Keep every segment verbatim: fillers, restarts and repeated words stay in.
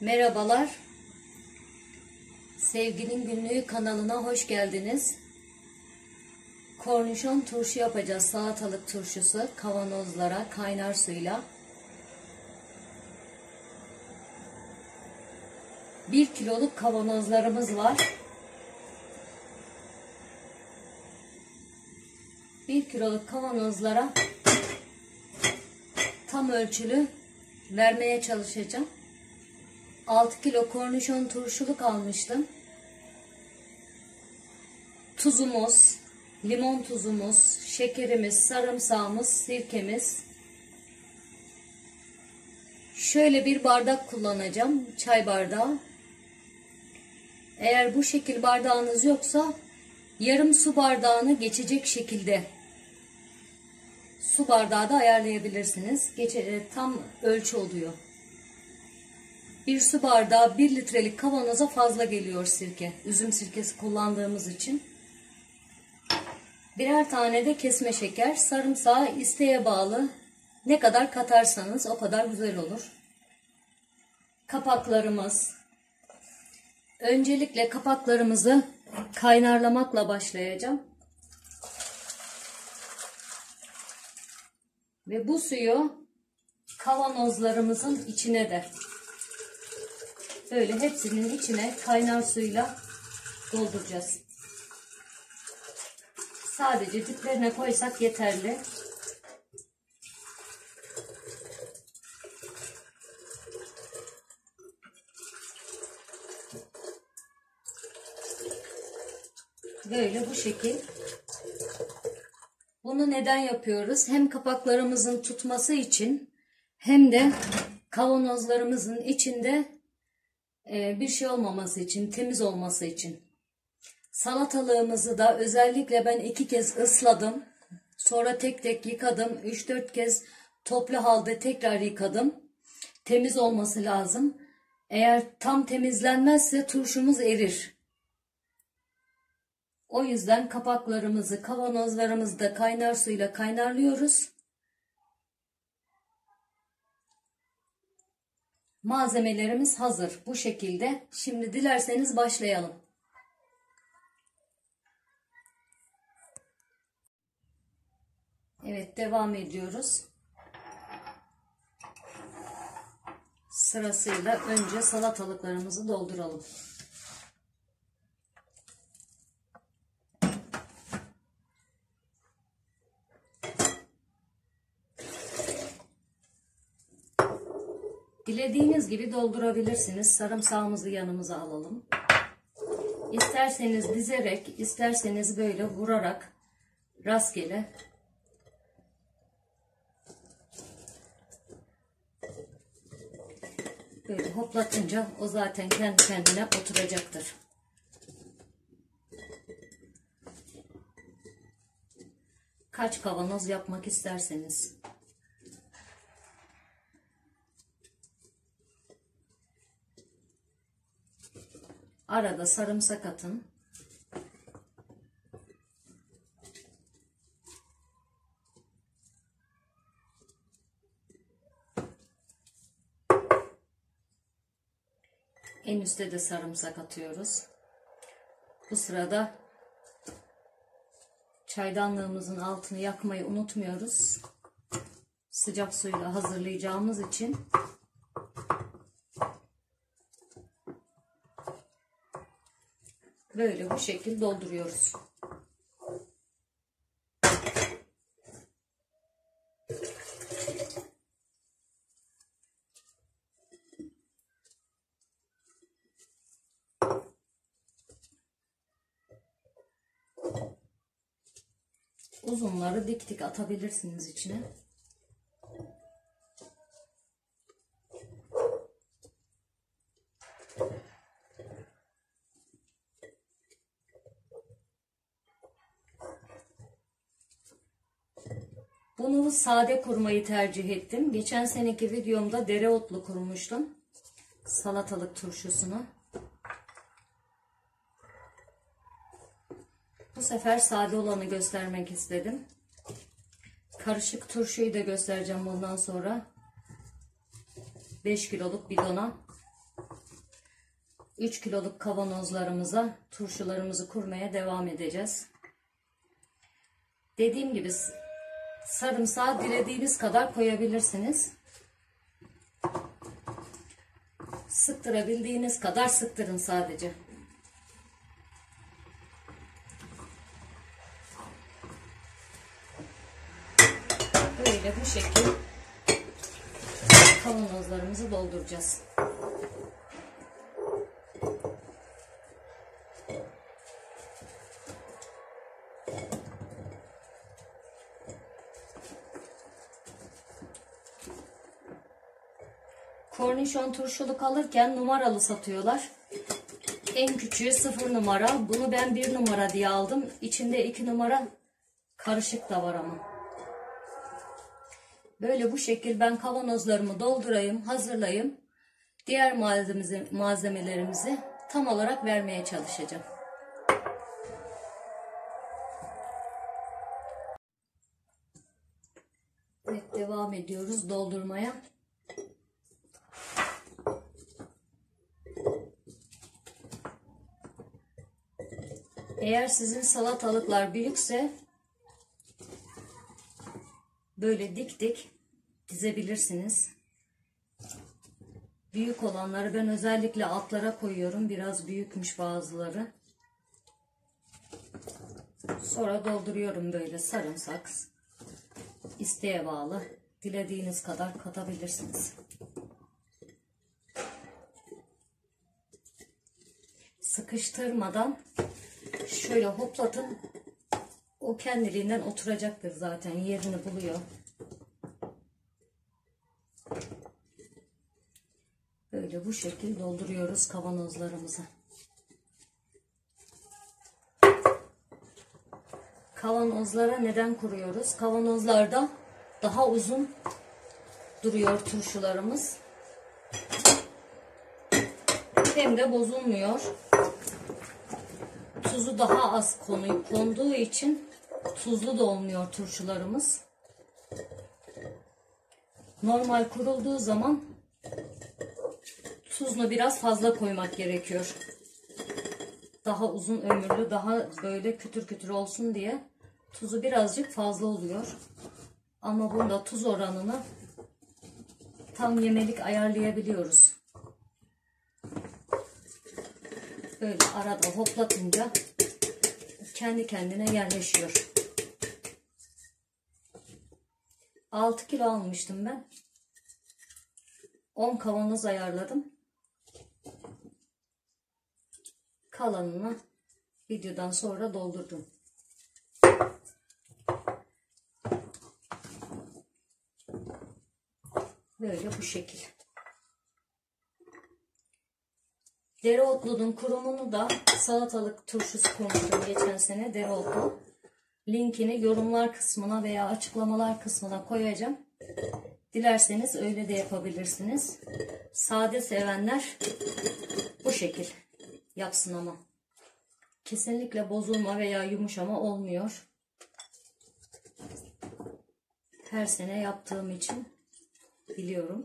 Merhabalar. Sevginin Günlüğü kanalına hoş geldiniz. Kornişon turşu yapacağız. Salatalık turşusu kavanozlara kaynar suyla. Bir kiloluk kavanozlarımız var. Bir kiloluk kavanozlara tam ölçülü vermeye çalışacağım. altı kilo kornişon turşuluk almıştım. Tuzumuz, limon tuzumuz, şekerimiz, sarımsağımız, sirkemiz. Şöyle bir bardak kullanacağım. Çay bardağı. Eğer bu şekil bardağınız yoksa yarım su bardağını geçecek şekilde su bardağı da ayarlayabilirsiniz. Geçe, tam ölçü oluyor. Bir su bardağı bir litrelik kavanoza fazla geliyor sirke. Üzüm sirkesi kullandığımız için. Birer tane de kesme şeker. Sarımsağı isteğe bağlı. Ne kadar katarsanız o kadar güzel olur. Kapaklarımız. Öncelikle kapaklarımızı kaynarlamakla başlayacağım. Ve bu suyu kavanozlarımızın içine de böyle hepsinin içine kaynar suyla dolduracağız. Sadece diplerine koysak yeterli. Böyle bu şekil. Bunu neden yapıyoruz? Hem kapaklarımızın tutması için hem de kavanozlarımızın içinde bir şey olmaması için, temiz olması için. Salatalığımızı da özellikle ben iki kez ısladım. Sonra tek tek yıkadım. üç dört kez toplu halde tekrar yıkadım. Temiz olması lazım. Eğer tam temizlenmezse turşumuz erir. O yüzden kapaklarımızı, kavanozlarımızı da kaynar suyla kaynarlıyoruz. Malzemelerimiz hazır. Bu şekilde. Şimdi dilerseniz başlayalım. Evet, devam ediyoruz. Sırasıyla önce salatalıklarımızı dolduralım. Dilediğiniz gibi doldurabilirsiniz. Sarımsağımızı yanımıza alalım. İsterseniz dizerek, isterseniz böyle vurarak rastgele böyle hoplatınca o zaten kendi kendine oturacaktır. Kaç kavanoz yapmak isterseniz. Arada sarımsak atın. En üstte de sarımsak atıyoruz. Bu sırada çaydanlığımızın altını yakmayı unutmuyoruz. Sıcak suyla hazırlayacağımız için. Böyle bu şekilde dolduruyoruz. Uzunları dik dik atabilirsiniz içine. Bunu sade kurmayı tercih ettim. Geçen seneki videomda dereotlu kurmuştum. Salatalık turşusunu. Bu sefer sade olanı göstermek istedim. Karışık turşuyu da göstereceğim bundan sonra. beş kiloluk bidona üç kiloluk kavanozlarımıza turşularımızı kurmaya devam edeceğiz. Dediğim gibi sarımsağı dilediğiniz kadar koyabilirsiniz. Sıktırabildiğiniz kadar sıktırın sadece. Böyle bu şekilde kavanozlarımızı dolduracağız. Kornişon turşuluk alırken numaralı satıyorlar. En küçüğü sıfır numara. Bunu ben bir numara diye aldım. İçinde iki numara karışık da var ama. Böyle bu şekil ben kavanozlarımı doldurayım, hazırlayayım. Diğer malzemelerimizi tam olarak vermeye çalışacağım. Evet, devam ediyoruz doldurmaya. Eğer sizin salatalıklar büyükse böyle dik dik dizebilirsiniz. Büyük olanları ben özellikle altlara koyuyorum. Biraz büyükmüş bazıları. Sonra dolduruyorum böyle sarımsak. İsteğe bağlı. Dilediğiniz kadar katabilirsiniz. Sıkıştırmadan şöyle hoplatın. O kendiliğinden oturacaktır zaten. Yerini buluyor. Böyle bu şekilde dolduruyoruz kavanozlarımızı. Kavanozlara neden kuruyoruz? Kavanozlarda daha uzun duruyor turşularımız. Hem de bozulmuyor. Tuzu daha az konuyu konduğu için tuzlu da olmuyor turşularımız. Normal kurulduğu zaman tuzunu biraz fazla koymak gerekiyor. Daha uzun ömürlü, daha böyle kütür kütür olsun diye tuzu birazcık fazla oluyor. Ama bunda tuz oranını tam yemelik ayarlayabiliyoruz. Böyle arada hoplatınca kendi kendine yerleşiyor. altı kilo almıştım ben. on kavanoz ayarladım. Kalanını videodan sonra doldurdum. Böyle bu şekil. Dereotlunun kurumunu da salatalık turşusu kurmuştum geçen sene dereotlu. Linkini yorumlar kısmına veya açıklamalar kısmına koyacağım. Dilerseniz öyle de yapabilirsiniz. Sade sevenler bu şekil yapsın ama. Kesinlikle bozulma veya yumuşama olmuyor. Her sene yaptığım için biliyorum.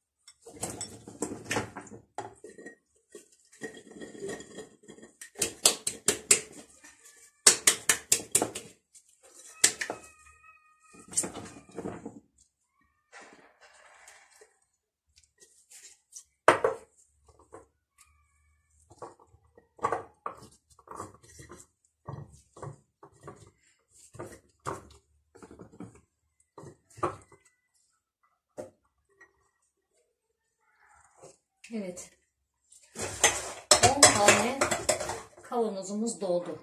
Evet. on tane kavanozumuz doldu.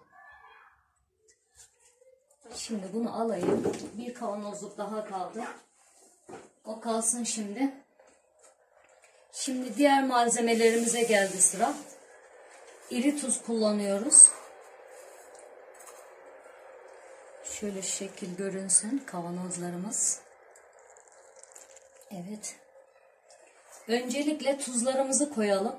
Şimdi bunu alayım. Bir kavanozluk daha kaldı. O kalsın şimdi. Şimdi diğer malzemelerimize geldi sıra. İri tuz kullanıyoruz. Şöyle şekil görünsün kavanozlarımız. Evet. Öncelikle tuzlarımızı koyalım.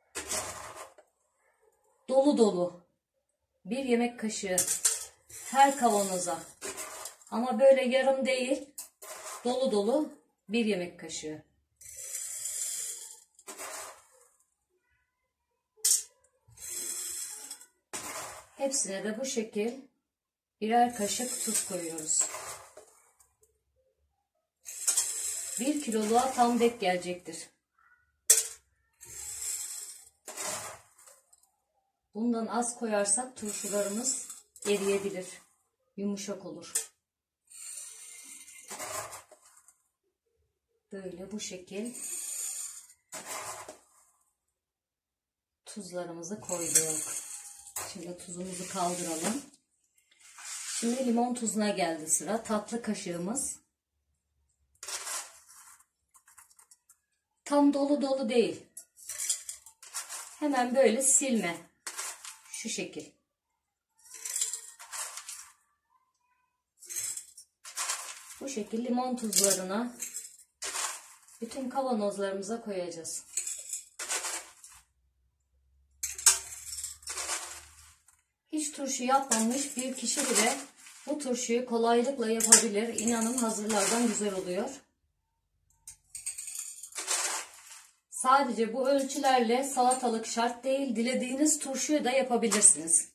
Dolu dolu. Bir yemek kaşığı her kavanoza. Ama böyle yarım değil. Dolu dolu bir yemek kaşığı. Hepsine de bu şekil birer kaşık tuz koyuyoruz. Bir kiloluğa tam denk gelecektir. Bundan az koyarsak turşularımız eriyebilir. Yumuşak olur. Böyle bu şekil tuzlarımızı koyduk. Şimdi tuzumuzu kaldıralım. Şimdi limon tuzuna geldi sıra. Tatlı kaşığımız. Tam dolu dolu değil. Hemen böyle silme. Şu şekil. Bu şekil limon tuzlarına bütün kavanozlarımıza koyacağız. Hiç turşu yapmamış bir kişi bile bu turşuyu kolaylıkla yapabilir. İnanın hazırlardan güzel oluyor. Sadece bu ölçülerle salatalık şart değil. Dilediğiniz turşuyu da yapabilirsiniz.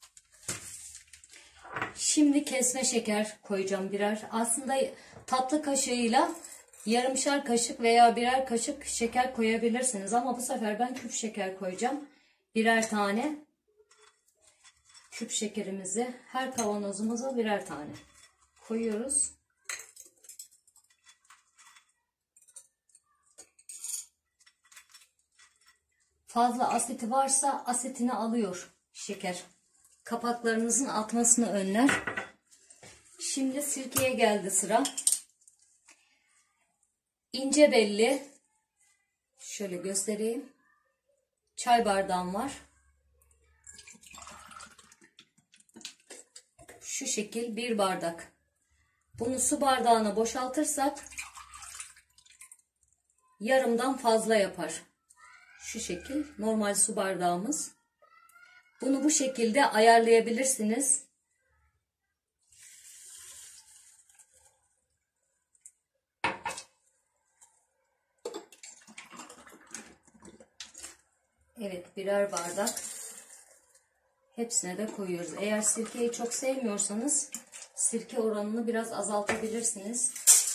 Şimdi kesme şeker koyacağım birer. Aslında tatlı kaşığıyla yarımşar kaşık veya birer kaşık şeker koyabilirsiniz. Ama bu sefer ben küp şeker koyacağım. Birer tane küp şekerimizi her kavanozumuza birer tane koyuyoruz. Fazla asiti varsa asitini alıyor şeker. Kapaklarınızın atmasını önler. Şimdi sirkeye geldi sıra. İnce belli. Şöyle göstereyim. Çay bardağım var. Şu şekil bir bardak. Bunu su bardağına boşaltırsak yarımdan fazla yapar. Şu şekil normal su bardağımız. Bunu bu şekilde ayarlayabilirsiniz. Evet, birer bardak hepsine de koyuyoruz. Eğer sirkeyi çok sevmiyorsanız sirke oranını biraz azaltabilirsiniz.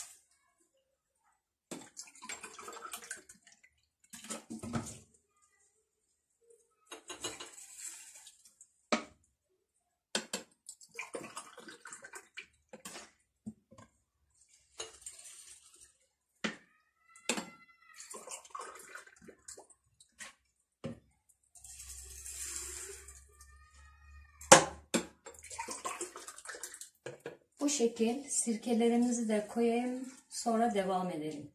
Bu şekil sirkelerimizi de koyayım, sonra devam edelim.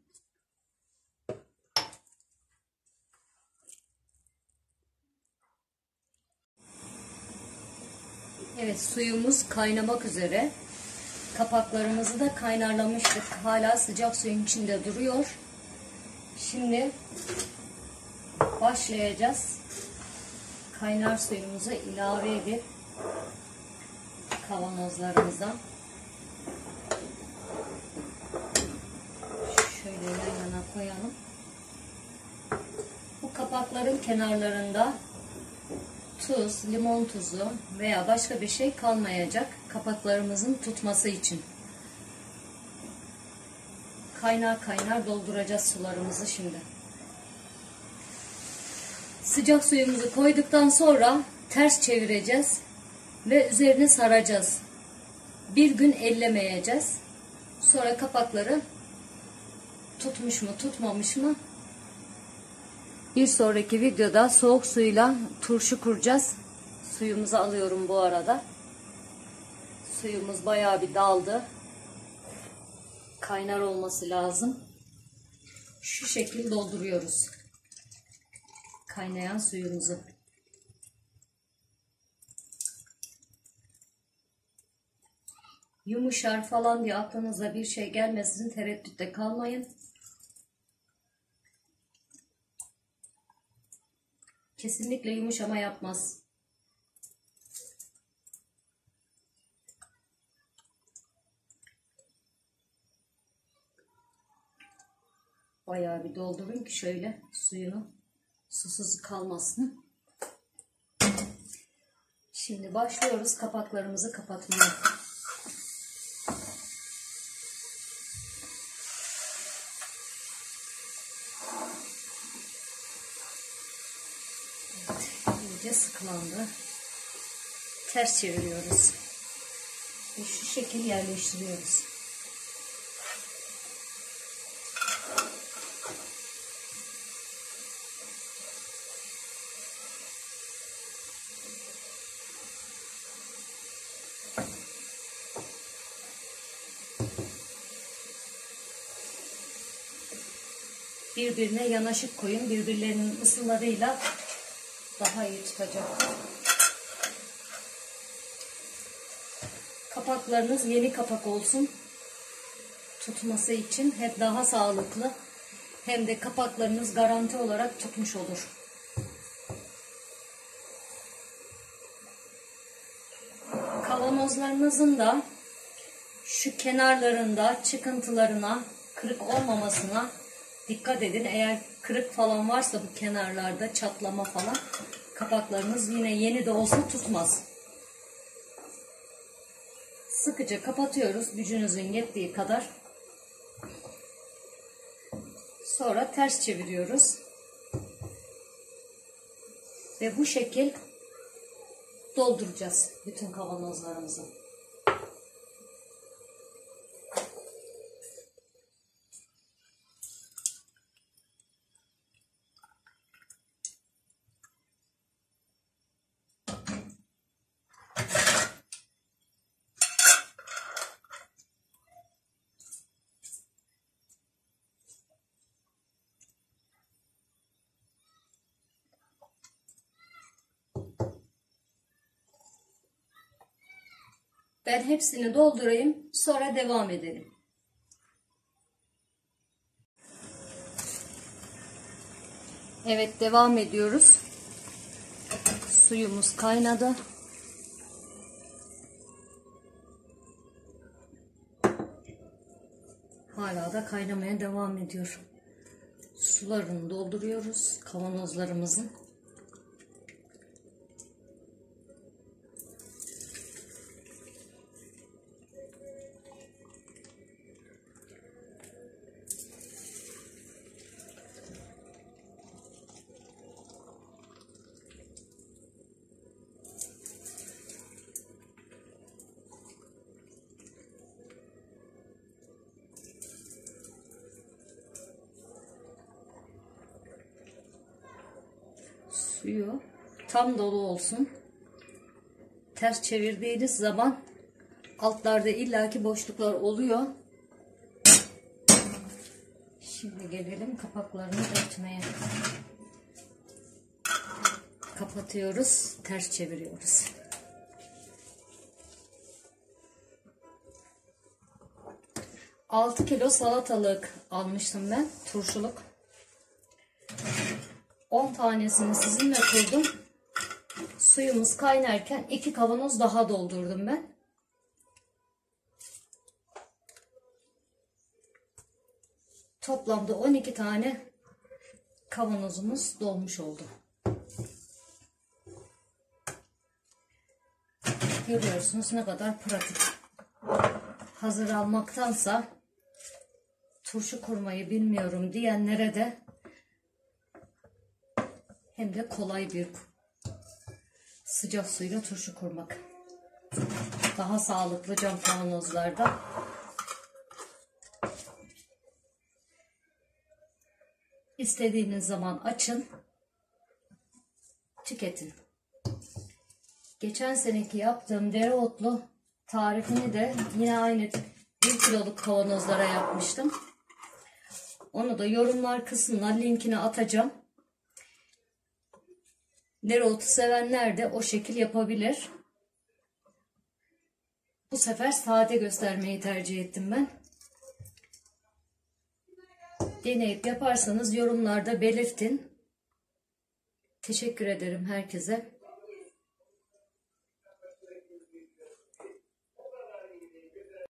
Evet, suyumuz kaynamak üzere. Kapaklarımızı da kaynarlamıştık. Hala sıcak suyun içinde duruyor. Şimdi başlayacağız. Kaynar suyumuzu ilave edip kavanozlarımızdan şöyle yan yana koyalım. Bu kapakların kenarlarında tuz, limon tuzu veya başka bir şey kalmayacak kapaklarımızın tutması için. Kaynar kaynar dolduracağız sularımızı şimdi. Sıcak suyumuzu koyduktan sonra ters çevireceğiz ve üzerine saracağız. Bir gün ellemeyeceğiz. Sonra kapakları tutmuş mu tutmamış mı? Bir sonraki videoda soğuk suyla turşu kuracağız. Suyumuzu alıyorum bu arada. Suyumuz bayağı bir daldı. Kaynar olması lazım. Şu şekilde dolduruyoruz kaynayan suyumuzu. Yumuşar falan diye aklınıza bir şey gelmesin, tereddütte kalmayın. Kesinlikle yumuşama yapmaz. Bayağı bir doldurun ki şöyle suyunu susuz kalmasın. Şimdi başlıyoruz kapaklarımızı kapatmaya. Evet, iyice sıkılandı. Ters çeviriyoruz. Ve şu şekil yerleştiriyoruz. Birbirine yanaşık koyun. Birbirlerinin ısılarıyla daha iyi tutacak. Kapaklarınız yeni kapak olsun. Tutması için hep daha sağlıklı. Hem de kapaklarınız garanti olarak tutmuş olur. Kavanozlarınızın da şu kenarlarında çıkıntılarına, kırık olmamasına dikkat edin. Eğer kırık falan varsa bu kenarlarda çatlama falan, kapaklarınız yine yeni de olsa tutmaz. Sıkıca kapatıyoruz gücünüzün yettiği kadar. Sonra ters çeviriyoruz. Ve bu şekil dolduracağız bütün kavanozlarımızı. Ben hepsini doldurayım, sonra devam edelim. Evet, devam ediyoruz. Suyumuz kaynadı. Hala da kaynamaya devam ediyor. Sularını dolduruyoruz kavanozlarımızın. Suyu tam dolu olsun. Ters çevirdiğiniz zaman altlarda illaki boşluklar oluyor. Şimdi gelelim kapaklarını örtmeye. Kapatıyoruz, ters çeviriyoruz. altı kilo salatalık almıştım ben, turşuluk. on tanesini sizinle kırdım. Suyumuz kaynarken iki kavanoz daha doldurdum ben. Toplamda on iki tane kavanozumuz dolmuş oldu. Görüyorsunuz ne kadar pratik. Hazır almaktansa turşu kurmayı bilmiyorum diyenlere de hem de kolay bir sıcak suyla turşu kurmak. Daha sağlıklı cam kavanozlarda. İstediğiniz zaman açın, tüketin. Geçen seneki yaptığım dereotlu tarifini de yine aynı bir kiloluk kavanozlara yapmıştım. Onu da yorumlar kısmına linkini atacağım. Dereotu sevenler de o şekil yapabilir. Bu sefer sade göstermeyi tercih ettim ben. Deneyip yaparsanız yorumlarda belirtin. Teşekkür ederim herkese.